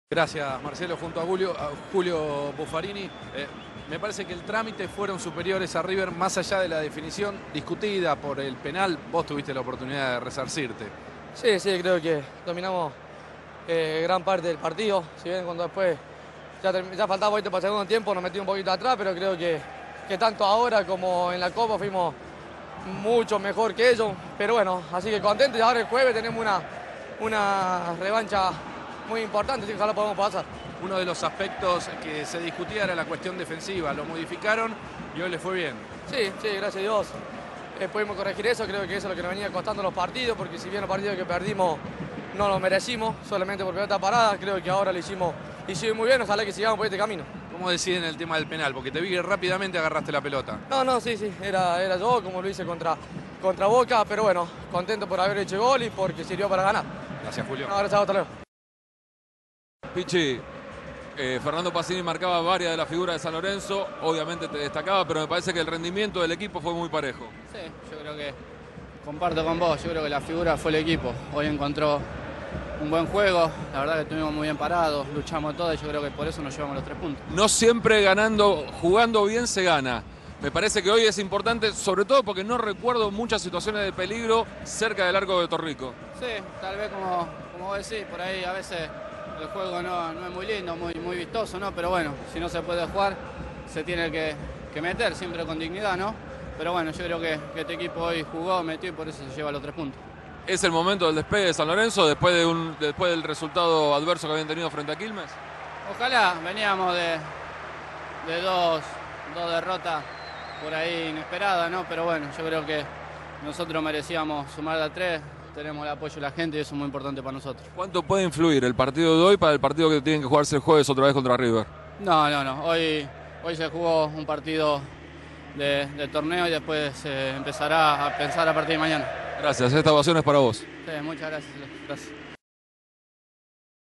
Gracias, Marcelo, junto a Julio Buffarini. Me parece que el trámite fueron superiores a River, más allá de la definición discutida por el penal. Vos tuviste la oportunidad de resarcirte. Sí, creo que dominamos gran parte del partido. Si bien cuando después ya faltaba 20 para el segundo tiempo, nos metimos un poquito atrás, pero creo que tanto ahora como en la Copa fuimos mucho mejor que ellos. Pero bueno, así que contento, y ahora el jueves tenemos una revancha muy importante, así que ojalá podamos pasar. Uno de los aspectos que se discutía era la cuestión defensiva. Lo modificaron y hoy les fue bien. Sí, gracias a Dios. Pudimos corregir eso, creo que eso es lo que nos venía costando los partidos, porque si bien los partidos que perdimos no los merecimos, solamente por pelota parada, creo que ahora lo hicimos muy bien, ojalá que sigamos por este camino. ¿Cómo deciden el tema del penal? Porque te vi que rápidamente agarraste la pelota. No, sí, era yo, como lo hice contra Boca, pero bueno, contento por haber hecho gol y porque sirvió para ganar. Gracias, Julio. No, gracias a vos, hasta luego. Pichi, Fernando Pacini marcaba varias de las figuras de San Lorenzo, obviamente te destacaba, pero me parece que el rendimiento del equipo fue muy parejo. Sí, yo creo que comparto con vos, yo creo que la figura fue el equipo. Hoy encontró un buen juego, la verdad que estuvimos muy bien parados, luchamos todo y yo creo que por eso nos llevamos los 3 puntos. No siempre ganando, jugando bien se gana. Me parece que hoy es importante, sobre todo porque no recuerdo muchas situaciones de peligro cerca del arco de Torrico. Sí, tal vez como vos decís, por ahí a veces el juego no es muy lindo, muy vistoso, ¿no? Pero bueno, si no se puede jugar, se tiene que meter siempre con dignidad, ¿no? Pero bueno, yo creo que este equipo hoy jugó, metió y por eso se lleva los 3 puntos. ¿Es el momento del despegue de San Lorenzo después del resultado adverso que habían tenido frente a Quilmes? Ojalá, veníamos de dos derrotas por ahí inesperadas, ¿no? Pero bueno, yo creo que nosotros merecíamos sumar a 3. Tenemos el apoyo de la gente y eso es muy importante para nosotros. ¿Cuánto puede influir el partido de hoy para el partido que tienen que jugarse el jueves otra vez contra River? No. Hoy se jugó un partido de torneo y después se empezará a pensar a partir de mañana. Gracias, esta ovación es para vos. Sí, muchas gracias.